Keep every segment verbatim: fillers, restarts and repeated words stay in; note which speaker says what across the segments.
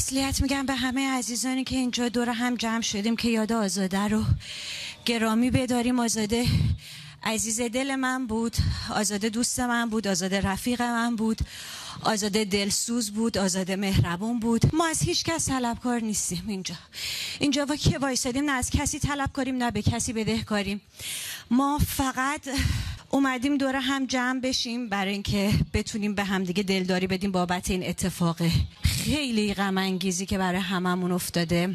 Speaker 1: تسلیت میگم به همه عزیزانی که اینجا دور هم جمع شدیم که یاد آزاده رو گرامی بداریم. آزاده عزیز دل من بود، آزاده دوست من بود، آزاده رفیق من بود، آزاده دلسوز بود، آزاده مهربون بود. ما از هیچ کس طلبکار نیستیم اینجا. اینجا با که وایسادیم نه از کسی طلب کاریم نه به کسی بدهکاریم. ما فقط اومدیم دور هم جمع بشیم برای اینکه بتونیم به همدیگه دلداری بدیم بابت این اتفاق خیلی غم انگیزی که برای هممون افتاده.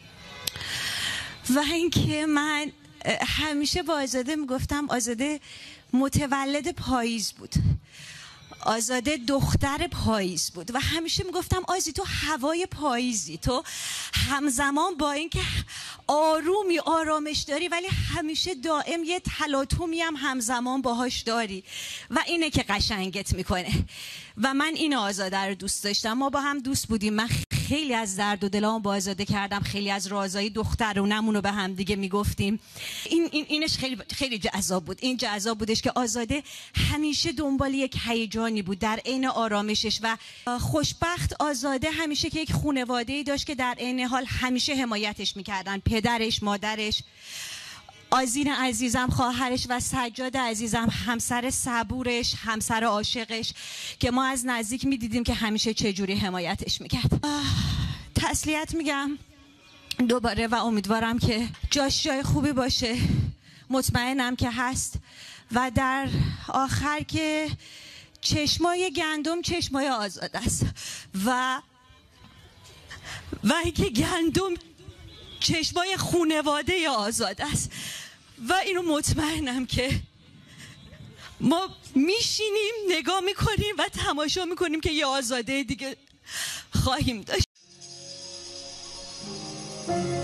Speaker 1: و اینکه من همیشه با آزاده میگفتم آزاده متولد پاییز بود، آزاده دختر پاییز بود و همیشه میگفتم آزی تو هوای پاییزی، تو همزمان با اینکه آرومی آرامش داری ولی همیشه دائم یه تلاطمی هم همزمان باهاش داری و اینه که قشنگت میکنه و من این آزاده رو دوست داشتم. ما با هم دوست بودیم، من خیلی از درد و دلام با آزاده کردم، خیلی از رازهای دخترونمون رو به هم دیگه میگفتیم. این, این اینش خیلی خیلی جذاب بود. این جذاب بودش که آزاده همیشه دنبال یک هیجانی بود در عین آرامشش و خوشبخت آزاده همیشه که یک خانواده‌ای داشت که در عین حال همیشه حمایتش میکردن، پدرش، مادرش، آذین عزیزم خواهرش و سجاد عزیزم همسر صبورش، همسر عاشقش که ما از نزدیک میدیدیم که همیشه چجوری حمایتش میکرد. تسلیت میگم دوباره و امیدوارم که جاش جای خوبی باشه، مطمئنم که هست. و در آخر که چشمای گندم چشمای آزاده است و و اینکه گندم چشمای خونواده آزاده است و اینو مطمئنم که ما میشینیم نگاه میکنیم و تماشا میکنیم که یه آزاده دیگه خواهیم داشت.